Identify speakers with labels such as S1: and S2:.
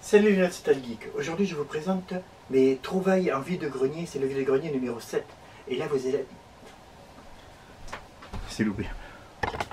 S1: Salut les nostalgiques, aujourd'hui je vous présente mes trouvailles en vide-grenier, c'est le vide-grenier numéro 7. Et là vous allez... C'est loupé.